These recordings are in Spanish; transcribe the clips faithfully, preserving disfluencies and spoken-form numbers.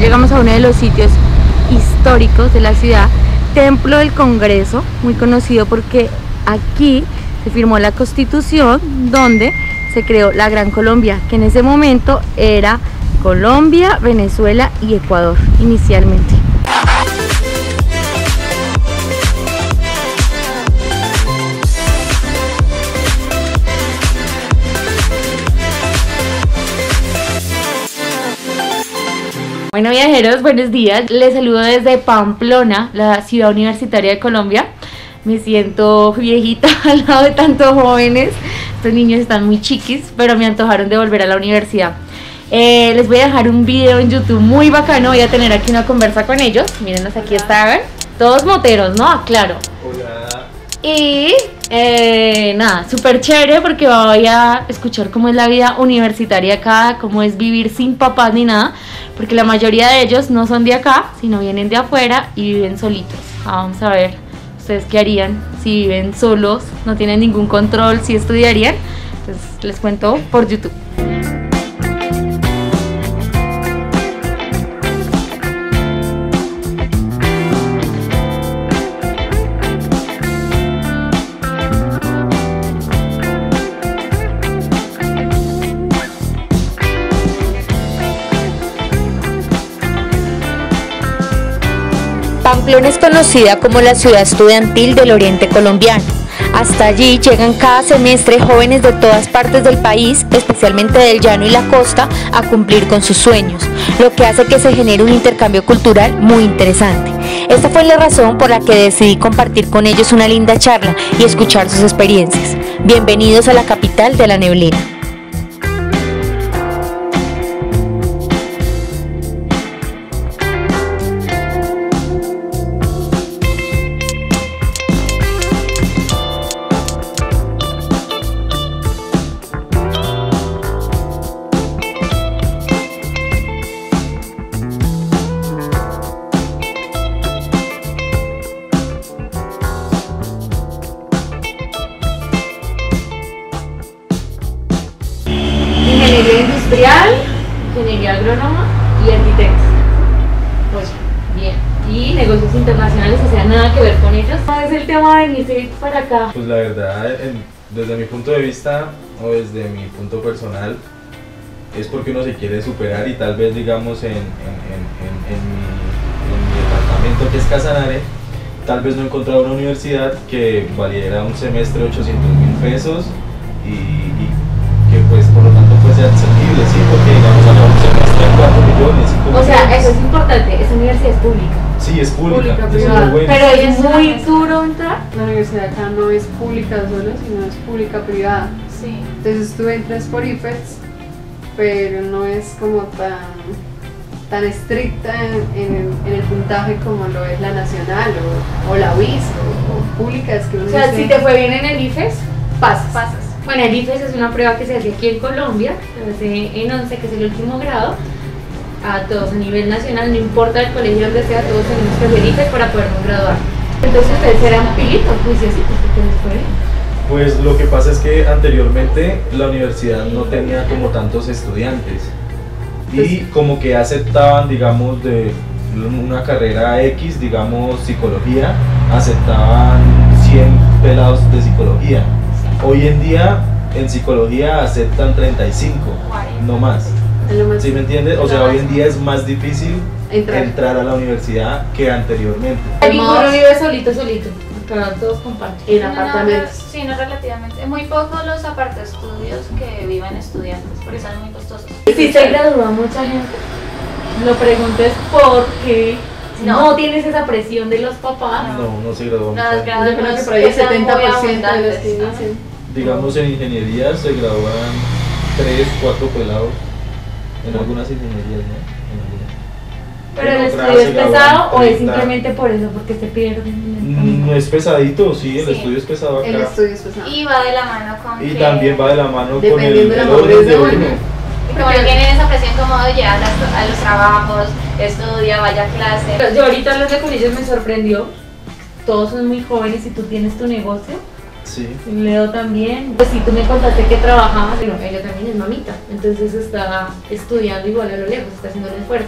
llegamos a uno de los sitios históricos de la ciudad, Templo del Congreso, muy conocido porque aquí se firmó la Constitución donde se creó la Gran Colombia, que en ese momento era Colombia, Venezuela y Ecuador inicialmente. Bueno, viajeros, buenos días. Les saludo desde Pamplona, la ciudad universitaria de Colombia. Me siento viejita al lado de tantos jóvenes. Estos niños están muy chiquis, pero me antojaron de volver a la universidad. Eh, les voy a dejar un video en YouTube muy bacano. Voy a tener aquí una conversa con ellos. Mírenlos, aquí están. Todos moteros, ¿no? Claro. Hola. Y eh, nada, súper chévere porque voy a escuchar cómo es la vida universitaria acá, cómo es vivir sin papás ni nada, porque la mayoría de ellos no son de acá, sino vienen de afuera y viven solitos. Ah, vamos a ver, ustedes qué harían si viven solos, no tienen ningún control, si estudiarían. Entonces les cuento por YouTube. Pamplona es conocida como la ciudad estudiantil del oriente colombiano. Hasta allí llegan cada semestre jóvenes de todas partes del país, especialmente del llano y la costa, a cumplir con sus sueños, lo que hace que se genere un intercambio cultural muy interesante. Esta fue la razón por la que decidí compartir con ellos una linda charla y escuchar sus experiencias. Bienvenidos a la capital de la neblina. Ingeniería industrial, ingeniería agrónoma y arquitectos. Pues bien. Y negocios internacionales, o sea, nada que ver con ellos. ¿Cuál es el tema de venirse para acá? Pues la verdad, en- desde mi punto de vista o desde mi punto personal, es porque uno se quiere superar y tal vez digamos en, en, en, en, en mi, en mi departamento que es Casanare, tal vez no he encontrado una universidad que valiera un semestre ochocientos mil pesos y, y que pues por lo tanto fuese accesible, sí, porque digamos acá un semestre en cuatro millones, cinco O sea, millones. eso es importante, esa universidad es pública. Sí, es pública, Pública, eso es privada. muy bueno. Pero es muy duro entrar. La universidad acá no es pública solo, sino es pública privada. Sí. Entonces tú entras por I F E S, pero no es como tan, tan estricta en, en el, en el puntaje como lo es la nacional o, o la U I S o, o públicas que uno O sea, dice, si te fue bien en el I F E S, pasas. Pasas. Bueno, el I F E S es una prueba que se hace aquí en Colombia, se hace en once, que es el último grado, a todos a nivel nacional, no importa el colegio donde sea, todos tenemos que hacer I F E S para podernos graduar. Entonces ustedes eran pilitos, juiciositos, porque les fue bien. Pues lo que pasa es que anteriormente la universidad no tenía como tantos estudiantes y como que aceptaban, digamos, de una carrera X, digamos psicología, aceptaban cien pelados de psicología. Hoy en día en psicología aceptan treinta y cinco, no más. es lo más- ¿Sí me entiendes? O sea, hoy en día es más difícil Entrar. entrar a la universidad que anteriormente. Ninguno vive solito, solito, acá todos comparten. en apartamentos. Sí, no relativamente. Muy pocos los apartaestudios que viven estudiantes, porque son muy costosos. Si se gradúa mucha gente, lo pregunto es porque no, No. tienes esa presión de los papás. No, no se graduó. Las mucha Yo gradas creo que no por ahí el están muy setenta por ciento de los que abundantes. inician. Digamos en ingeniería se gradúan tres, cuatro pelados en algunas ingenierías, ¿no? En algunas. Pero el En estudio otras es se gradúan pesado o es treinta. simplemente por eso, porque se pierden en el Mm, camino. es pesadito, sí, el Sí. estudio es pesado acá. El estudio es pesado. Y va de la mano con Y que... también va de la mano con el, Dependiendo de la el orden madurez de de uno. uno. Y como no tienen esa presión como, oye, a, las- a los trabajos, estudia, vaya a clase. Yo ahorita los de colegio me sorprendió. Todos son muy jóvenes y tú tienes tu negocio. Sí. Leo también. Pues si tú me contaste que trabajabas, bueno, ella también es mamita, entonces está estudiando igual a lo lejos, está haciendo el esfuerzo.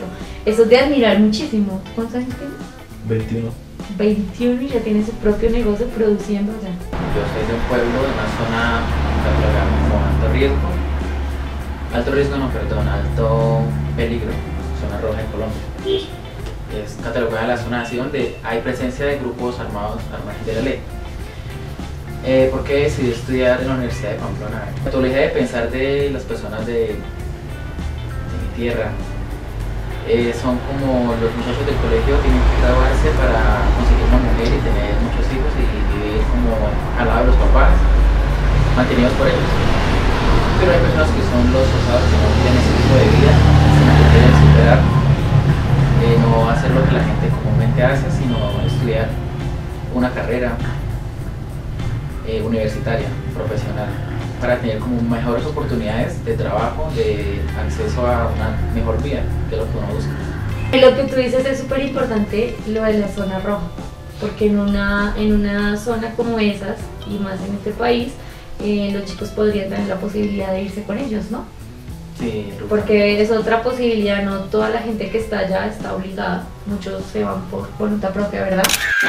Eso es de admirar muchísimo. ¿Cuántos años tienes? veintiuno. veintiuno y ya tiene su propio negocio produciendo allá. Yo soy de un pueblo, de una zona catalogada como alto riesgo. Alto riesgo no, perdón, alto peligro, zona roja en Colombia. Es catalogada la zona así donde hay presencia de grupos armados al margen de la ley. Eh, ¿Por qué decidí estudiar en la Universidad de Pamplona? La metodología de pensar de las personas de, de mi tierra eh, son como los muchachos del colegio tienen que graduarse para conseguir una mujer y tener muchos hijos y vivir como al lado de los papás, mantenidos por ellos. Pero hay personas que son los osados que no tienen ese tipo de vida, sino que quieren superar, eh, no hacer lo que la gente comúnmente hace, sino estudiar una carrera eh, universitaria, profesional, para tener como mejores oportunidades de trabajo, de acceso a una mejor vida, que es lo que uno busca. Lo que tú dices es súper importante, lo de la zona roja, porque en una, en una zona como esas, y más en este país, eh, los chicos podrían tener la posibilidad de irse con ellos, ¿no? Sí, porque es otra posibilidad, no toda la gente que está allá está obligada, muchos se van por voluntad propia, ¿verdad?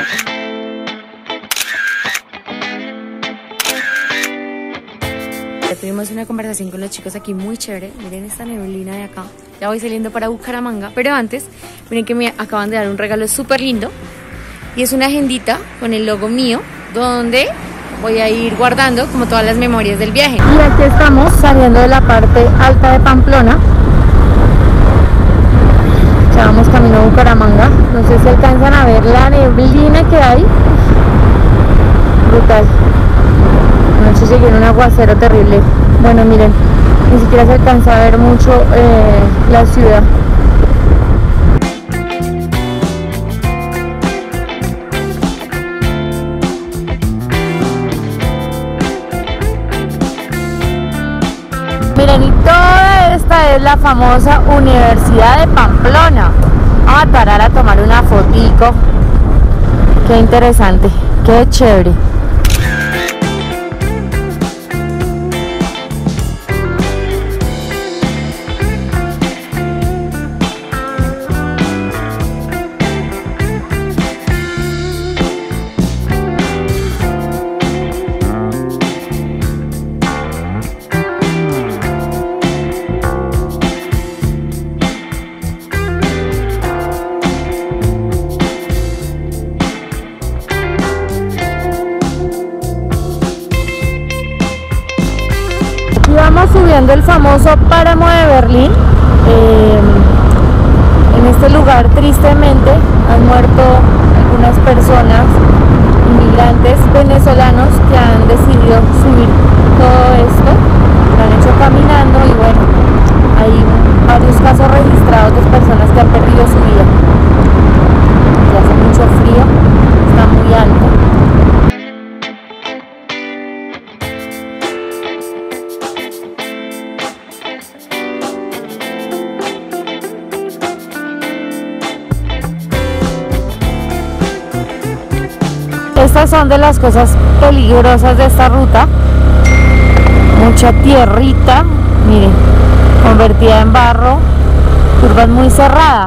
Tuvimos una conversación con los chicos aquí muy chévere. Miren esta neblina de acá. Ya voy saliendo para Bucaramanga, pero antes, miren que me acaban de dar un regalo súper lindo. Y es una agendita con el logo mío, donde voy a ir guardando como todas las memorias del viaje. Y aquí estamos saliendo de la parte alta de Pamplona. Ya vamos camino a Bucaramanga. No sé si alcanzan a ver la neblina que hay. Brutal. Anoche llegué en un aguacero terrible. Bueno, miren, ni siquiera se alcanza a ver mucho eh, la ciudad. Miren, y toda esta es la famosa Universidad de Pamplona. Vamos a parar a tomar una fotico. Qué interesante, qué chévere. Vamos subiendo el famoso páramo de Berlín. Eh, en este lugar tristemente han muerto algunas personas, inmigrantes venezolanos que han decidido subir todo esto, lo han hecho caminando y bueno, hay varios casos registrados de personas que han perdido su vida. Ya hace mucho frío, está muy alto. Estas son de las cosas peligrosas de esta ruta. Mucha tierrita, miren, convertida en barro, curvas muy cerradas.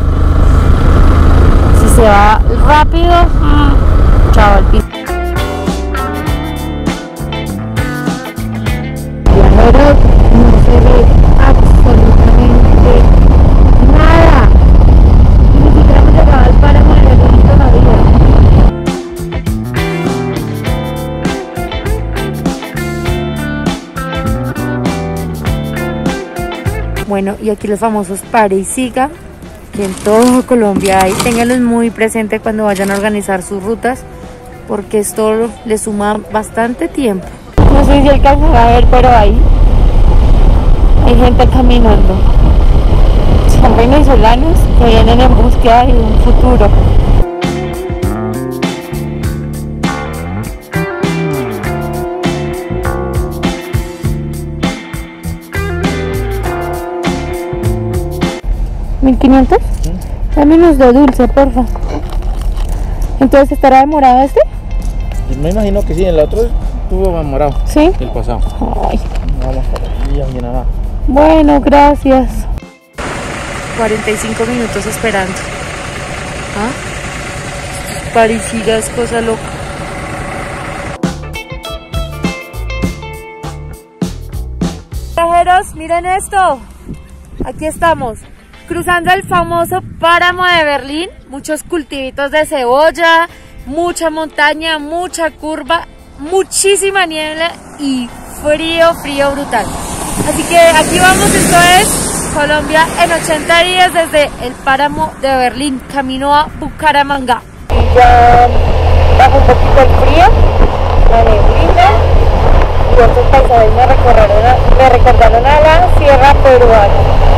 Si se va rápido, mmm, chao al piso. Viajeros, no se ve absolutamente nada. Ni siquiera hemos llegado al páramo de Berlín todavía. Bueno, y aquí los famosos pare y siga, que en todo Colombia hay. Ténganlos muy presente cuando vayan a organizar sus rutas, porque esto les suma bastante tiempo. No sé si alcanzan a ver, pero ahí hay gente caminando. Son venezolanos que vienen en búsqueda de un futuro. ¿mil quinientos? ¿Sí? Dame unos de dulce, porfa. Entonces, ¿estará demorado este? Me imagino que sí, el otro estuvo demorado. ¿Sí? El pasado. Ay. Vamos para allí, bien abajo. Bueno, gracias. cuarenta y cinco minutos esperando. ¿Ah? Parecida es cosa loca. Viajeros, miren esto. Aquí estamos, cruzando el famoso páramo de Berlín. Muchos cultivitos de cebolla, mucha montaña, mucha curva, muchísima niebla y frío, frío brutal. Así que aquí vamos, esto es Colombia en ochenta días desde el páramo de Berlín, camino a Bucaramanga. Y ya baja un poquito el frío, la neblina y otros paisajes me recordaron a, me recordaron a la sierra peruana.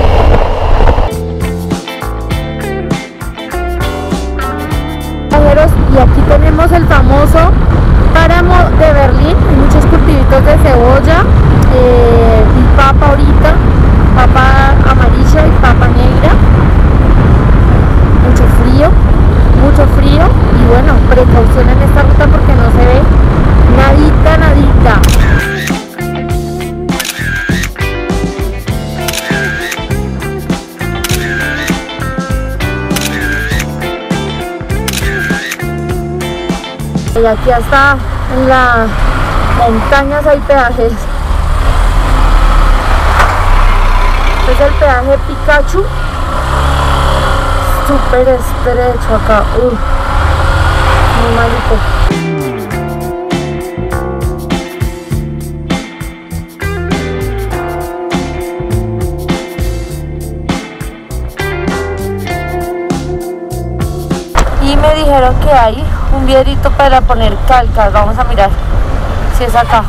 Y aquí tenemos el famoso páramo de Berlín, hay muchos cultivitos de cebolla eh, y papa ahorita, papa amarilla y papa negra, mucho frío, mucho frío y bueno, precaución en esta ruta porque no se ve nadita, nadita. Y aquí hasta en las montañas hay peajes. Este es el peaje Pikachu. Súper estrecho acá. Uf, muy maluco. Y me dijeron que hay un vidrito para poner calcas. Vamos a mirar si es acá.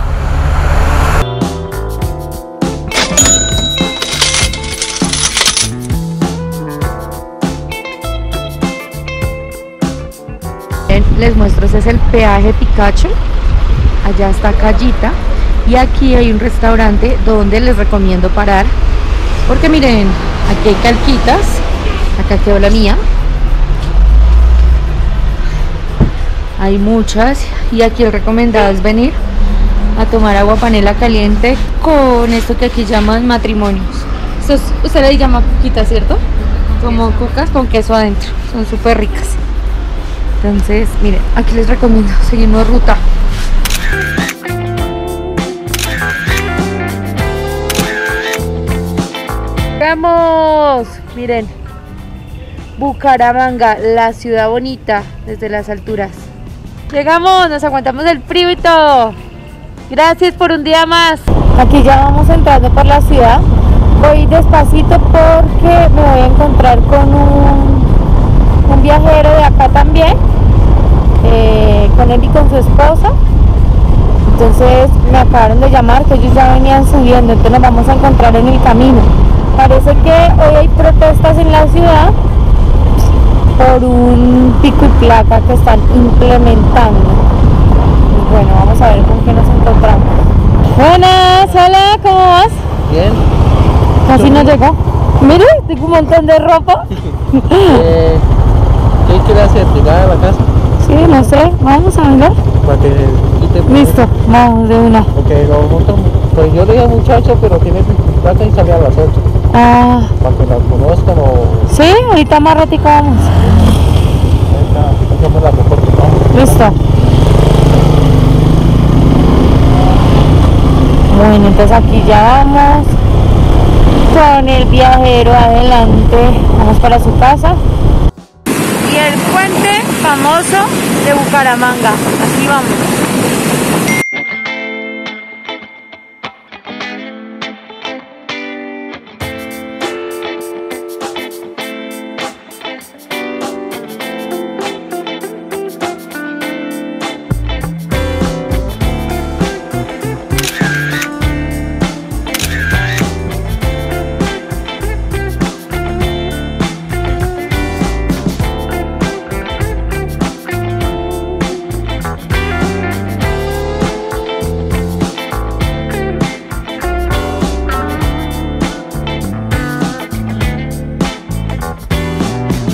Les muestro, ese es el peaje Pikachu. Allá está Callita. Y aquí hay un restaurante donde les recomiendo parar. Porque miren, aquí hay calquitas. Acá quedó la mía. Hay muchas y aquí el recomendado es venir a tomar agua panela caliente con esto que aquí llaman matrimonios. Esto es, usted le llama cuquita, ¿cierto? Como cucas con queso adentro, son súper ricas. Entonces, miren, aquí les recomiendo, seguimos ruta. ¡Vamos! Miren, Bucaramanga, la ciudad bonita desde las alturas. Llegamos, nos aguantamos el frío y todo. Gracias por un día más. Aquí ya vamos entrando por la ciudad. Voy despacito porque me voy a encontrar con un, un viajero de acá también, eh, con él y con su esposa. Entonces me acabaron de llamar que ellos ya venían subiendo, entonces nos vamos a encontrar en el camino. Parece que hoy hay protestas en la ciudad por un pico y placa que están implementando. Y bueno, vamos a ver con qué nos encontramos. Buenas, hola, ¿cómo vas? Bien. Casi no llegó. Mire, tengo un montón de ropa. eh, ¿Qué quieres hacer? ¿Llegar a la casa? Sí, no sé, vamos a ver. Para que quite. Listo, vamos de una. Ok, lo montamos. Pues yo le dije al muchacho, pero tiene pico y placa y sale a las ocho. Ah. Para que la conozcan o... Sí, ahorita más ratito vamos. Hacemos la mejor, ¿no? Listo. Bueno, entonces aquí ya vamos con el viajero adelante. Vamos para su casa. Y el puente famoso de Bucaramanga. Aquí vamos.